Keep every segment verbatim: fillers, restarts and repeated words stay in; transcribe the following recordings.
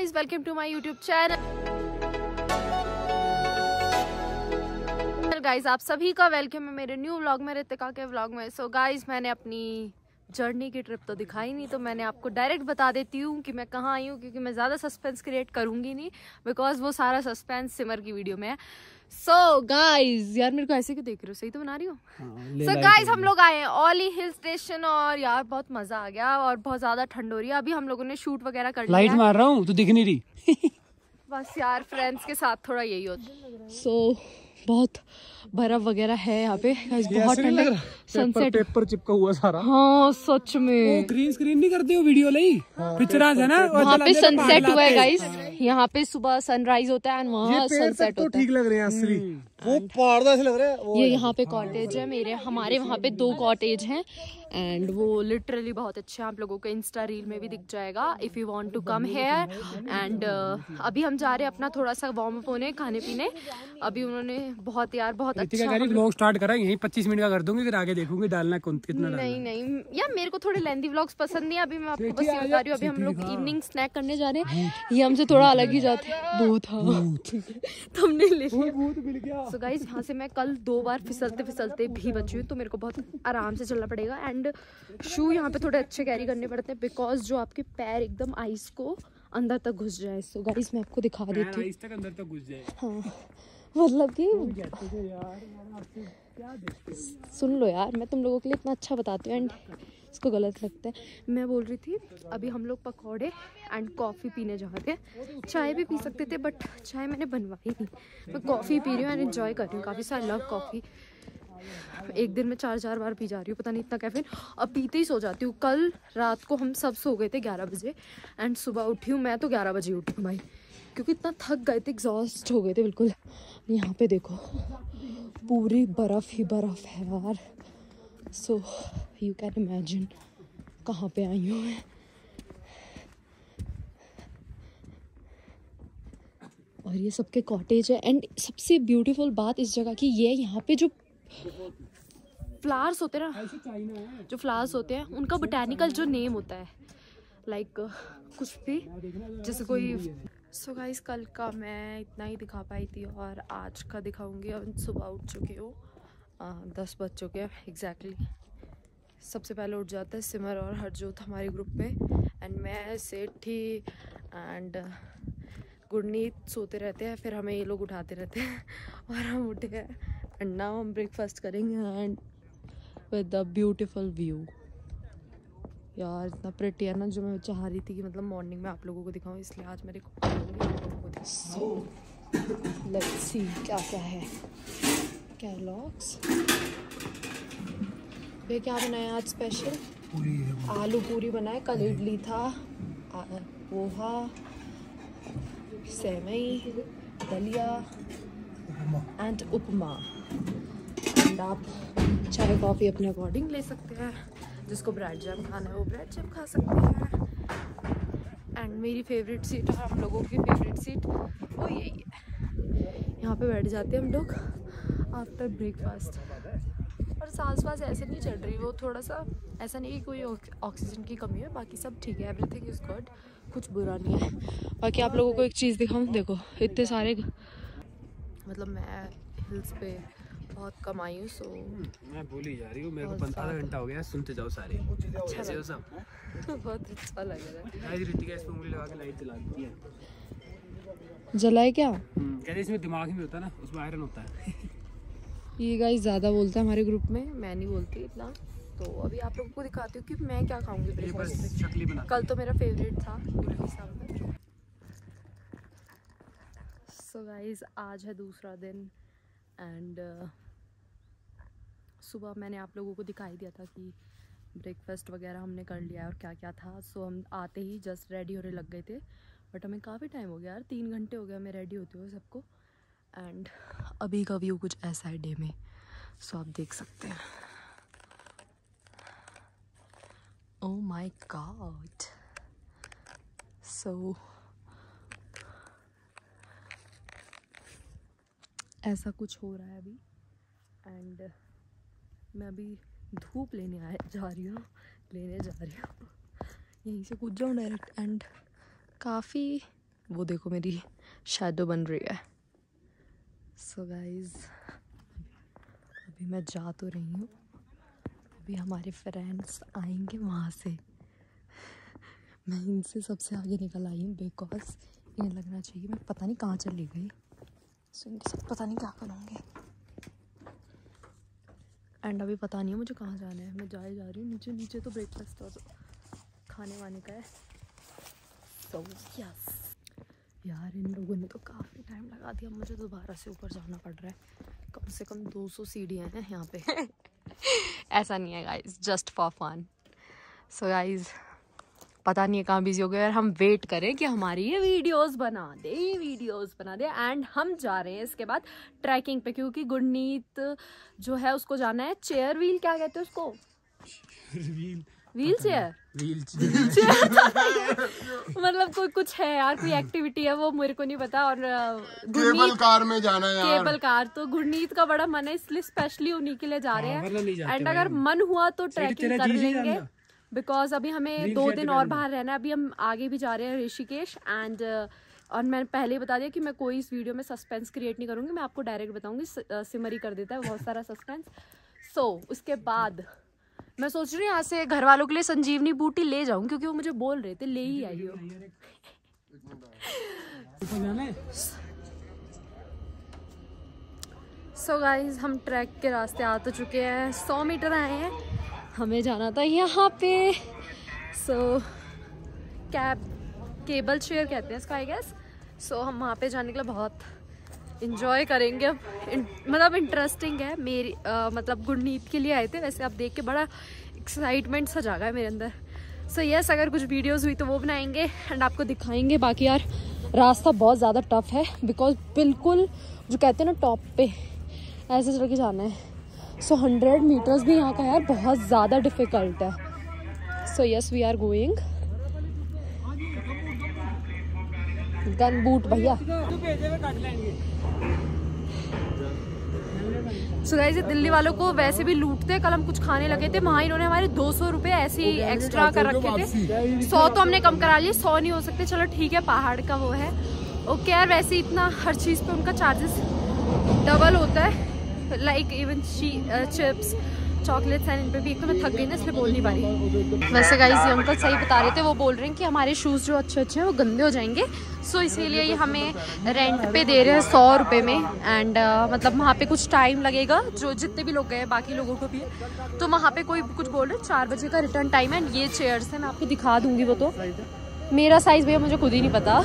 Guys, welcome to my YouTube channel. Guys आप सभी का वेलकम है मेरे न्यू व्लॉग में, रितिका के व्लॉग में। सो गाइस मैंने अपनी जर्नी की ट्रिप तो दिखाई नहीं, तो मैंने आपको डायरेक्ट बता देती हूँ कि मैं कहाँ आई हूँ, क्योंकि मैं ज़्यादा सस्पेंस क्रिएट करूँगी नहीं, बिकॉज वो सारा सस्पेंस सिमर की वीडियो में है। सो so, गाइज यार मेरे को ऐसे क्यों देख रहे हो, सही तो बना रही हूँ। सो गाइज हम लोग आए हैं ओली हिल स्टेशन और यार बहुत मजा आ गया और बहुत ज्यादा ठंड हो रही है। अभी हम लोगों ने शूट वगैरह कर लिया। लाइट मार रहा हूँ तो दिख नहीं रही। बस यार फ्रेंड्स के साथ थोड़ा यही होता है। सो so, बहुत बर्फ वगैरह है यहाँ पे, बहुत ठंड है। सनसेट पेपर चिपका हुआ सारा। हाँ सच में। वो ग्रीन स्क्रीन नहीं करते हो वीडियो लाई पिक्चर है ना, वहाँ पे सनसेट हुआ है गाइस। यहाँ पे सुबह सनराइज होता है एंड वहाँ सनसेट होता है। ठीक लग रहे हैं असली, वो पहाड़ ऐसे लग रहा है। ये यहाँ पे कॉटेज है मेरे, हमारे वहाँ पे दो कॉटेज हैं एंड वो लिटरली बहुत अच्छे हैं। आप लोगों को इंस्टा रील में भी दिख जाएगा if you want to come here. And अभी हम जा रहे हैं अपना थोड़ा सा वार्म अप होने, खाने पीने। अभी उन्होंने बहुत यार बहुत अच्छा व्लॉग स्टार्ट करा, यही पच्चीस मिनट का कर दूंगी, फिर आगे देखूंगी डालना कितना डालना। नहीं नहीं यार मेरे को थोड़े लेंथी व्लॉग्स पसंद नहीं। अभी मैं आपको बस ये बता रही हूँ, अभी हम लोग इवनिंग स्नैक करने जा रहे हैं। ये हमसे थोड़ा अलग ही जाते हैं। भूत तुमने ले लिया। सो गाइस यहाँ से मैं कल दो बार फिसलते फिसलते भी बची हूँ, तो मेरे को बहुत आराम से चलना पड़ेगा। एंड शू यहाँ पे थोड़े अच्छे कैरी करने पड़ते हैं, बिकॉज जो आपके पैर एकदम आइस को अंदर तक घुस जाए। सो गाइस मैं आपको दिखा देती हूँ। तक अंदर तक घुस जाए। हाँ मतलब कि सुन लो यार, मैं तुम लोगों के लिए इतना अच्छा बताती हूँ एंड इसको गलत लगता है। मैं बोल रही थी अभी हम लोग पकौड़े एंड कॉफ़ी पीने जा रहे हैं। चाय भी पी सकते थे बट चाय मैंने बनवाई नहीं, मैं कॉफ़ी पी रही हूँ एंड एंजॉय कर रही हूँ काफ़ी सारा। लव कॉफ़ी, एक दिन में चार चार बार पी जा रही हूँ, पता नहीं इतना कैफीन। अब पीते ही सो जाती हूँ। कल रात को हम सब सो गए थे ग्यारह बजे एंड सुबह उठी हूँ मैं तो ग्यारह बजे उठी हूँ भाई, क्योंकि इतना थक गए थे, एग्जॉस्ट हो गए थे बिल्कुल। यहाँ पे देखो पूरी बर्फ ही बर्फ है यार। सो यू कैन इमेजिन कहाँ पे आई हूँ मैं। और ये सबके कॉटेज है एंड सबसे ब्यूटीफुल बात इस जगह की ये, यहाँ पे जो फ्लावर्स होते हैं ना, जो फ्लावर्स होते हैं उनका बोटैनिकल जो नेम होता है, लाइक like, कुछ भी जैसे कोई। सो so गाइस कल का मैं इतना ही दिखा पाई थी और आज का दिखाऊंगी। अब सुबह उठ चुकी हूँ, दस बज चुके हैं एग्जैक्टली। सबसे पहले उठ जाता है सिमर और हरजोत हमारे ग्रुप में एंड मैं सेठी एंड गुरनीत सोते रहते हैं, फिर हमें ये लोग उठाते रहते हैं और हम उठे हैं एंड नाउ हम ब्रेकफास्ट करेंगे and with the beautiful view. यार इतना प्रिटी है ना, जो मैं चाह रही थी कि मतलब मॉर्निंग में आप लोगों को दिखाऊं, इसलिए आज मेरे को सो लेट्स सी क्या क्या है। कैलॉग्स ये क्या बनाया आज स्पेशल, आलू पूरी बनाए। कल इडली था, पोहा, सेवई, दलिया एंड उपमा। एंड आप चाय कॉफ़ी अपने अकॉर्डिंग ले सकते हैं, जिसको ब्रेड जैम खाना है वो ब्रेड जैम खा सकते हैं। एंड मेरी फेवरेट सीट और हम लोगों की फेवरेट सीट वो यही है, यहाँ पे बैठ जाते हैं हम लोग आफ्टर ब्रेकफास्ट। और सांस वास ऐसे नहीं चल रही, वो थोड़ा सा ऐसा नहीं कि कोई ऑक्सीजन की कमी है, बाकी सब ठीक है, एवरीथिंग इज़ गुड, कुछ बुरा नहीं है। बाकी आप लोगों को एक चीज़ दिखाऊँ, देखो इतने सारे, मतलब मैं हिल्स पे बहुत कम आई हूँ। सो मैं भूल ही जा रही हूँ, मेरे को पंद्रह घंटा हो गया, सुनते जाओ सारे। अच्छा कैसे हो सब? बहुत अच्छा लग रहा है। रितिका इसमें उंगली लगा के लाइट जलाती है। जलाए क्या? कहते इसमें दिमाग में होता है ना, उसमें आयरन होता है। ये गाइस ज़्यादा बोलता है हमारे ग्रुप में, मैं नहीं बोलती इतना। तो अभी आप लोगों को दिखाती हूँ कि मैं क्या खाऊंगी ब्रेकफास्ट में। कल तो मेरा फेवरेट था इडली सांभर। सो गाइस आज है दूसरा दिन एंड uh, सुबह मैंने आप लोगों को दिखाई दिया था कि ब्रेकफास्ट वगैरह हमने कर लिया और क्या क्या था। सो so, हम आते ही जस्ट रेडी होने लग गए थे, बट हमें काफ़ी टाइम हो गया यार, तीन घंटे हो गए हमें रेडी होते हुए सबको। एंड अभी का व्यू कुछ ऐसा है डे में, सो so, आप देख सकते हैं। ओह माय गॉड, सो ऐसा कुछ हो रहा है अभी। एंड मैं अभी धूप लेने आए जा रही हूँ लेने जा रही हूँ यहीं से कूद जाऊँ डायरेक्ट। एंड काफ़ी वो देखो मेरी शैडो बन रही है। सो गाइज अभी मैं जा तो रही हूँ, अभी हमारे फ्रेंड्स आएंगे वहाँ से। मैं इनसे सबसे आगे निकल आई हूँ बिकॉज इन्हें लगना चाहिए मैं पता नहीं कहाँ चली गई। सो इनके साथ पता नहीं क्या करूँगी। एंड अभी पता नहीं है मुझे कहाँ जाना है। मैं जाए जा रही हूँ नीचे। नीचे तो ब्रेकफास्ट और खाने वाने का है। सो so, यस यार इन लोगों ने तो काफ़ी टाइम लगा दिया। मुझे दोबारा से ऊपर जाना पड़ रहा है। कम से कम दो सौ सीढ़ियाँ हैं यहाँ पे। ऐसा नहीं है guys, just for fun. So guys पता नहीं है कहाँ बिजी हो गए। और हम वेट करें कि हमारी ये वीडियोस बना दे वीडियोस बना दे एंड हम जा रहे हैं इसके बाद ट्रैकिंग पे, क्योंकि गुरनीत जो है उसको जाना है चेयर व्हील, क्या कहते हैं उसको, व्हील व्हील चेयर व्हील मतलब कोई कुछ है यार, कोई एक्टिविटी है वो मेरे को नहीं पता। और केबल कार में जाना है यार। केबल कार तो गुरनीत का बड़ा मन है, इसलिए स्पेशली उन्हीं के लिए जा रहे हैं। एंड अगर मन हुआ तो ट्रैकिंग कर लेंगे, बिकॉज अभी हमें दो दिन और बाहर रहना है। अभी हम आगे भी जा रहे हैं ऋषिकेश। एंड और मैंने पहले ही बता दिया कि मैं कोई इस वीडियो में सस्पेंस क्रिएट नहीं करूंगी, मैं आपको डायरेक्ट बताऊंगी। सिमरी कर देता है बहुत सारा सस्पेंस। सो so, उसके बाद मैं सोच रही हूँ यहाँ से घर वालों के लिए संजीवनी बूटी ले जाऊं, क्योंकि वो मुझे बोल रहे थे ले ही आई हो। सो गाइज हम ट्रैक के रास्ते आ तो चुके हैं। सौ मीटर आए हैं, हमें जाना था यहाँ पे। सो कैब केबल चेयर कहते हैं इसका आई गेस। सो हम वहाँ पे जाने के लिए बहुत इंजॉय करेंगे। अब इन, मतलब इंटरेस्टिंग है मेरी आ, मतलब गुरनीत के लिए आए थे, वैसे आप देख के बड़ा एक्साइटमेंट सा जागा है मेरे अंदर। सो so, यस yes, अगर कुछ वीडियोस हुई तो वो बनाएंगे एंड आपको दिखाएंगे। बाकी यार रास्ता बहुत ज़्यादा टफ है, बिकॉज बिल्कुल जो कहते हैं ना टॉप पे ऐसे चल के जाना है। सो हंड्रेड मीटर्स भी यहाँ का यार बहुत ज़्यादा डिफिकल्ट है। So yes we are going. गन बूट भैया। सो गाइस दिल्ली वालों को वैसे भी लूटते हैं। कल हम कुछ खाने लगे थे, वहाँ इन्होंने हमारे दो सौ रुपये ऐसे ही एक्स्ट्रा कर रखे थे। सौ तो हमने कम करा लिए, सौ नहीं हो सकते। चलो ठीक है, पहाड़ का वो है ओके यार। वैसे इतना हर चीज़ पे उनका चार्जेस डबल होता है, like even chips chocolates and इन पे भी। एक तो मैं थक गई ना इसलिए बोल नहीं पा रही। वैसे गाइस ये अंकल सही बता रहे थे, वो बोल रहे हैं कि हमारे शूज़ जो अच्छे अच्छे हैं वो गंदे हो जाएंगे। सो so, इसीलिए ये हमें रेंट पे दे रहे हैं सौ रुपये में। एंड uh, मतलब वहाँ पे कुछ टाइम लगेगा, जो जितने भी लोग गए बाकी लोगों को भी है। तो वहाँ पे कोई कुछ बोल रहे चार बजे का रिटर्न टाइम है। एंड ये चेयर्स हैं, मैं आपको दिखा दूँगी। वो तो मेरा साइज़ भैया मुझे खुद ही नहीं पता।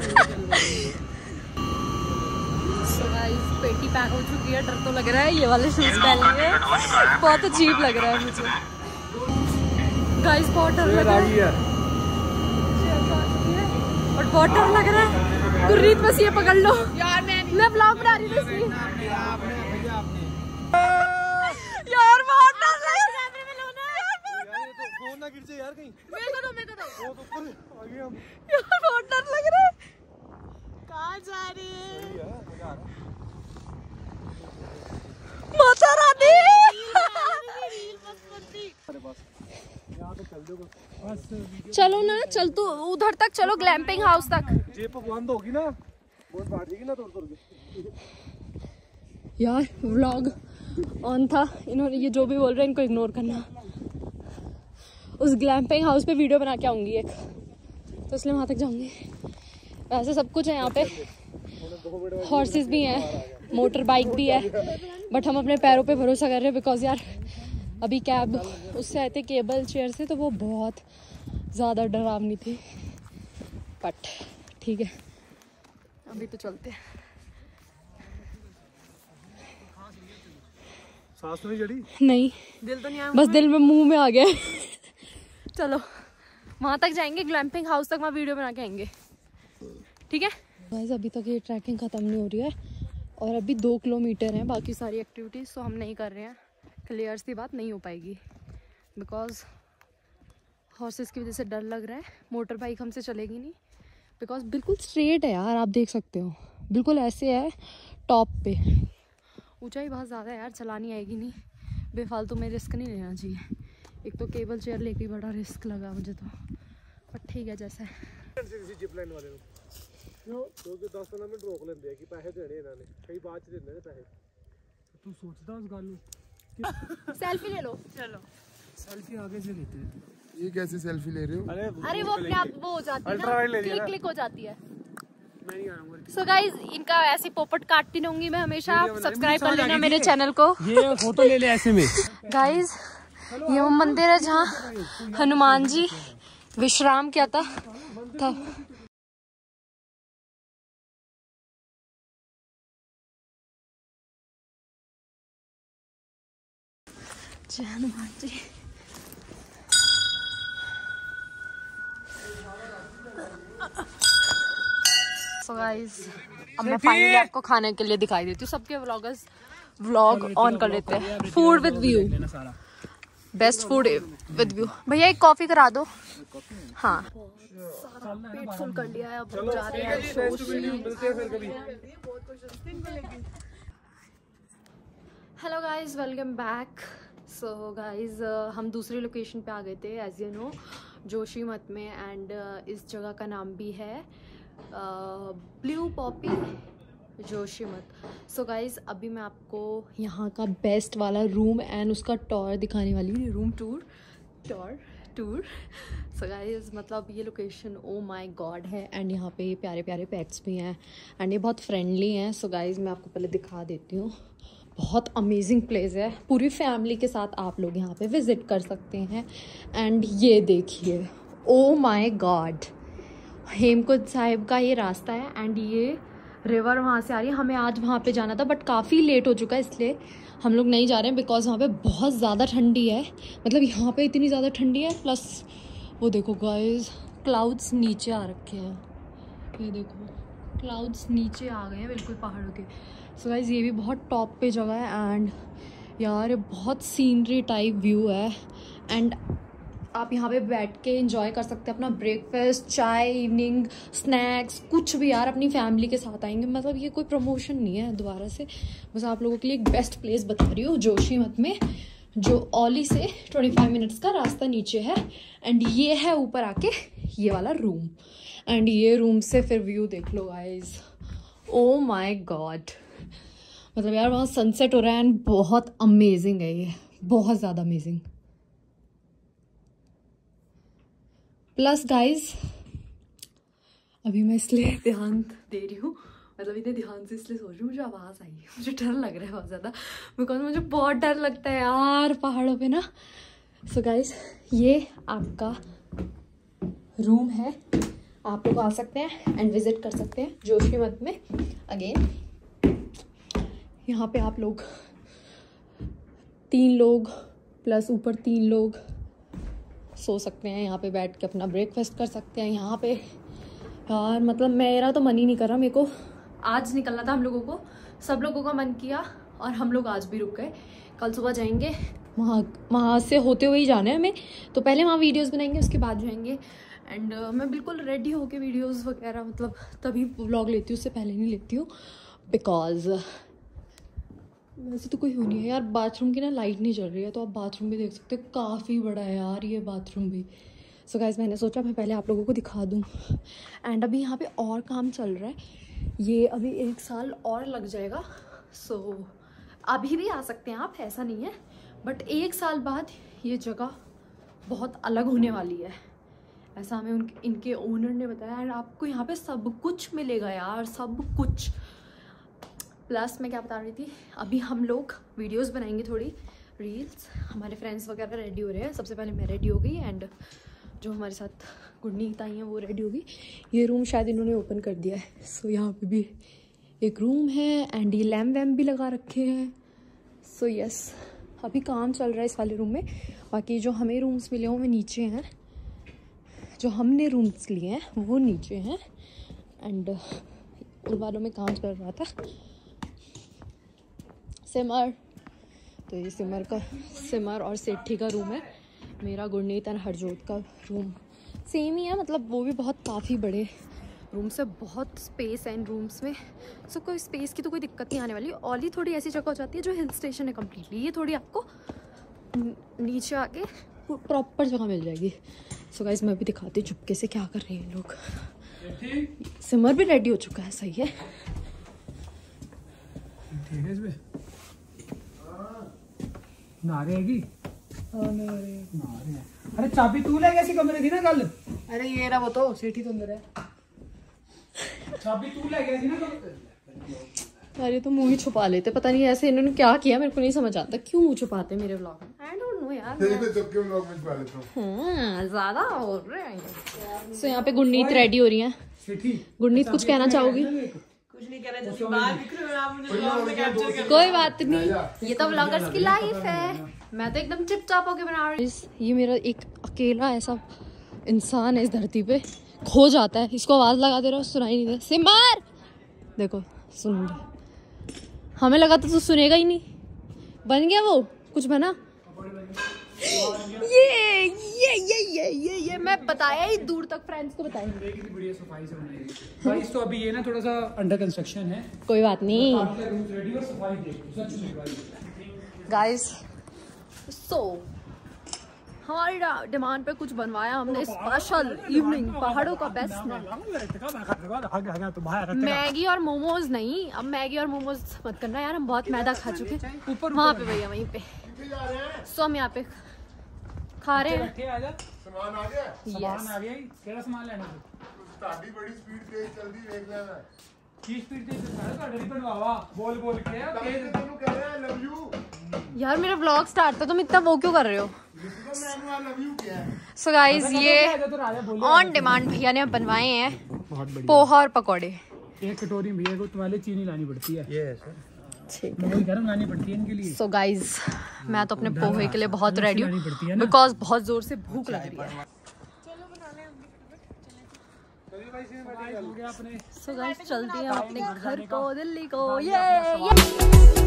पेटी पैक हो चुकी है, डर तो लग रहा है। ये वाले शूज पहन लिए, बहुत अजीब लग रहा है मुझे गाइस, बहुत डर लग रहा है और बहुत डर लग रहा है। गुरनीत बस ये पकड़ लो यार, मैं मैं ब्लॉग बना रही थी इसलिए। यार बहुत डर लग रहा है। फोन ना गिर जाए यार कहीं। मेरे को दो मेरे को दो। आ गए हम यार, बहुत डर लग रहा है। कहाँ जा रही है माता रानी? चलो ना, चल तो उधर तक चलो, ग्लैम्पिंग हाउस तक। होगी ना, ना तोड़ तोड़ के। यार व्लॉग ऑन था, इन्होंने ये जो भी बोल रहे हैं इनको इग्नोर करना। उस ग्लैम्पिंग हाउस पे वीडियो बना के आऊंगी एक, तो इसलिए वहां तक जाऊंगी। वैसे सब कुछ है यहाँ पे, हॉर्सेस भी हैं, मोटर बाइक भी है, बट हम अपने पैरों पे भरोसा कर रहे हैं। बिकॉज यार अभी कैब उससे आए थे केबल चेयर से, तो वो बहुत ज़्यादा डरावनी थी। बट ठीक है, अभी तो चलते हैं। सांस नहीं चढ़ी? नहीं, दिल तो नहीं आया, बस दिल में मुंह में आ गया। चलो वहाँ तक जाएंगे, ग्लैम्पिंग हाउस तक वहाँ वीडियो बना के आएंगे, ठीक है गाइस। अभी तक ये ट्रैकिंग ख़त्म नहीं हो रही है और अभी दो किलोमीटर हैं बाकी सारी एक्टिविटीज़ तो हम नहीं कर रहे हैं। क्लियर सी बात नहीं हो पाएगी बिकॉज हॉर्सेस की वजह से डर लग रहा है। मोटर बाइक हमसे चलेगी नहीं बिकॉज बिल्कुल स्ट्रेट है यार, आप देख सकते हो, बिल्कुल ऐसे है टॉप पे। ऊंचाई बहुत ज़्यादा है यार, चलानी आएगी नहीं, बेफालतू में रिस्क नहीं लेना चाहिए। एक तो केबल चेयर लेके बड़ा रिस्क लगा मुझे तो, पर ठीक है जैसा है। क्योंकि दस पंद्रह मिनट रोक लेंदे कि पैसे देने इन्होंने कई बाद च देंदे ने पैसे तू सोचदा उस गल सेल्फी ले लो। चलो सेल्फी आगे से लेते हैं। ये कैसे सेल्फी ले रहे हो? अरे अरे वो अपने आप वो हो जाती है ना, क्लिक क्लिक हो जाती है। मैं नहीं आ रहा हूँ। सो गाइज इनका ऐसे पोपट काटती रहूंगी मैं हमेशा। सब्सक्राइब कर लेना मेरे चैनल को। ये फोटो ले ले ऐसे में। गाइज ये वो मंदिर है जहाँ हनुमान जी विश्राम किया था था जय हनुमान जी। सो गाइस अब मैं फाइनली आपको खाने के लिए दिखाई देती हूँ। सबके व्लॉगर्स व्लॉग ऑन कर लेते हैं। Food with view, best food with view. भैया एक कॉफी करा दो। हाँ पेट फुल कर लिया है, अब हम जा रहे हैं। Hello guys welcome back. So guys हम दूसरी लोकेशन पे आ गए थे एज यू नो जोशीमठ में। एंड uh, इस जगह का नाम भी है blue poppy Joshimath. So guys अभी मैं आपको यहाँ का बेस्ट वाला रूम एंड उसका टूर दिखाने वाली हूँ। Room tour tour tour so guys मतलब ये लोकेशन ओ माय गॉड है। एंड यहाँ पे ये प्यारे प्यारे पेट्स भी हैं एंड ये बहुत फ्रेंडली हैं। सो गाइज मैं आपको पहले दिखा देती हूँ। बहुत अमेजिंग प्लेस है, पूरी फैमिली के साथ आप लोग यहाँ पे विज़िट कर सकते हैं। एंड ये देखिए oh my god Hemkund Sahib का ये रास्ता है एंड ये रिवर वहाँ से आ रही है। हमें आज वहाँ पे जाना था बट काफ़ी लेट हो चुका है, इसलिए हम लोग नहीं जा रहे हैं बिकॉज वहाँ पे बहुत ज़्यादा ठंडी है। मतलब यहाँ पे इतनी ज़्यादा ठंडी है, प्लस वो देखो गाइस क्लाउड्स नीचे आ रखे हैं। ये देखो क्लाउड्स नीचे आ गए हैं बिल्कुल पहाड़ों के। सो गाइस ये भी बहुत टॉप पे जगह है एंड यार ये बहुत सीनरी टाइप व्यू है। एंड आप यहाँ पे बैठ के एंजॉय कर सकते हैं अपना ब्रेकफास्ट, चाय, इवनिंग स्नैक्स, कुछ भी यार अपनी फैमिली के साथ आएंगे। मतलब ये कोई प्रमोशन नहीं है दोबारा से, बस आप लोगों के लिए एक बेस्ट प्लेस बता रही हूँ जोशीमठ में, जो औली से पच्चीस मिनट्स का रास्ता नीचे है। एंड ये है ऊपर आके ये वाला रूम। एंड ये रूम से फिर व्यू देख लो गाइज, ओ माय गॉड। मतलब यार वहाँ सनसेट हो रहा है एंड बहुत अमेजिंग है ये, बहुत ज़्यादा अमेजिंग। प्लस गाइज अभी मैं इसलिए ध्यान दे रही हूँ, मतलब इतने ध्यान से इसलिए सोच रही हूँ, मुझे आवाज़ आई है, मुझे डर लग रहा है बहुत ज़्यादा बिकॉज मुझे बहुत डर लगता है यार पहाड़ों पे ना। सो गाइज ये आपका रूम है, आप लोग आ सकते हैं एंड विजिट कर सकते हैं जोशीमठ में। अगेन यहाँ पे आप लोग तीन लोग प्लस ऊपर तीन लोग सो सकते हैं, यहाँ पे बैठ के अपना ब्रेकफास्ट कर सकते हैं यहाँ पे। यार मतलब मेरा तो मन ही नहीं कर रहा, मेरे को आज निकलना था, हम लोगों को सब लोगों का मन किया और हम लोग आज भी रुक गए। कल सुबह जाएंगे वहाँ, वहाँ से होते हुए ही जाना है हमें, तो पहले वहाँ वीडियोस बनाएंगे उसके बाद जाएंगे। एंड uh, मैं बिल्कुल रेडी होके वीडियोस वगैरह मतलब तभी व्लॉग लेती हूँ, उससे पहले नहीं लेती हूँ बिकॉज वैसे तो कोई हो नहीं है यार। बाथरूम की ना लाइट नहीं चल रही है, तो आप बाथरूम भी देख सकते हो, काफ़ी बड़ा है यार ये बाथरूम भी। सो गाइस मैंने सोचा मैं पहले आप लोगों को दिखा दूँ। एंड अभी यहाँ पे और काम चल रहा है, ये अभी एक साल और लग जाएगा। सो so, अभी भी आ सकते हैं आप, ऐसा नहीं है, बट एक साल बाद ये जगह बहुत अलग होने वाली है, ऐसा हमें उनके इनके ओनर ने बताया। एंड आपको यहाँ पे सब कुछ मिलेगा यार, सब कुछ। प्लस मैं क्या बता रही थी, अभी हम लोग वीडियोस बनाएंगे, थोड़ी रील्स। हमारे फ्रेंड्स वगैरह रेडी हो रहे हैं, सबसे पहले मैं रेडी हो गई एंड जो हमारे साथ गुडनीत आई हैं वो रेडी हो गई। ये रूम शायद इन्होंने ओपन कर दिया है। सो so, यहाँ पे भी एक रूम है एंड ये लैम्प वैम्प भी लगा रखे हैं। सो so, यस अभी काम चल रहा है इस वाले रूम में। बाकी जो हमें रूम्स मिले हैं वो नीचे हैं, जो हमने रूम्स लिए हैं वो नीचे हैं। एंड उन वालों में काम चल रहा था। सिमर, तो ये सिमर का सिमर और सेठी का रूम है, मेरा गुरनीत और हरजोत का रूम सेम ही है। मतलब वो भी बहुत काफ़ी बड़े रूम्स है, बहुत स्पेस है इन रूम्स में। सो कोई स्पेस की तो कोई दिक्कत नहीं आने वाली। औली थोड़ी ऐसी जगह हो जाती है जो हिल स्टेशन है कम्प्लीटली, ये थोड़ी आपको नीचे आके प्रॉपर जगह मिल जाएगी। सो गाइस मैं भी दिखाती हूँ चुपके से क्या कर रहे हैं लोग। सिमर भी रेडी हो चुका है, सही है। ठीक है इसमें नारेगी नारे। अरे चाबी तू ले गया कमरे थी ना कल। अरे ये रहा वो तो सेठी तो अंदर है। चाबी तू ले गया थी ना कल। अरे तो मुंह ही छुपा लेते, पता नहीं ऐसे इन्होंने क्या किया, मेरे को नहीं समझ आता क्यों मुंह छुपाते मेरे व्लॉग में। आई डोंट नो यार, तेरे पे चुपके व्लॉग में छुपा लेता हूं। हां ज्यादा हो रहे हैं। सो यहाँ पे गुरनीत रेडी हो रही हैं। सेठी गुरनीत कुछ कहना चाहोगी? कुछ नहीं कह रहे, जल्दी बाहर दिख रहे हो आप, मुझे व्लॉग में कैप्चर कर। कोई बात नहीं, ये तो व्लॉगर्स की लाइफ है। मैं तो एकदम चिपचाप होके बना रही हूँ। ये मेरा एक अकेला ऐसा इंसान है इस धरती पे, खो जाता है, इसको आवाज लगा दे रहा हूँ सुनाई नहीं दे। सिमर देखो सुन रही, हमें लगा तो तू सुनेगा ही नहीं। बन गया वो कुछ बना। ये ये ये ये ये ये मैं बताया ही दूर तक फ्रेंड्स को बताएंगे। बढ़िया सफाई से बनाएगी गाइस। तो अभी ये ना थोड़ा सा अंडर कंस्ट्रक्शन है। कोई बात नहीं रेडी और सफाई देखो सच में गाइस। सो हमारी डिमांड पे कुछ बनवाया हमने स्पेशल इवनिंग, पहाड़ों का बेस्ट। मैगी और मोमोज नहीं, अब मैगी और मोमोज मत करना यार, हम बहुत मैदा खा चुके हैं। ऊपर वहाँ पे भैया वहीं पे। सो हम यहाँ पे खा रहे हैं। सामान आ गया। सामान आ गया। केड़ा सामान लेना है? ताड़ी बड़ी स्पीड तेज चलदी देख लेना। की स्पीड तेज चलता है ਤੁਹਾਡੇ ਨਹੀਂ ਬਣਵਾਵਾ बोल बोल के तेज तन्नू कह रहा है लव यू। यार मेरा व्लॉग स्टार्ट था, तुम इतना वो क्यों कर रहे हो? तो मैंने लव यू किया है। सो गाइस ये ऑन डिमांड भैया ने बनवाए हैं पोहा और पकौड़े। एक कटोरी भैया को तुम्हारे चीनी लानी पड़ती है। ये सर ठीक है, मैं गरम लानी पड़ती है इनके लिए। सो गाइस मैं तो अपने पोहे के लिए बहुत रेडी हूँ बिकॉज बहुत जोर से भूख लग रही है। सो गाइस चलती हैं अपने घर को, दिल्ली को। ये ये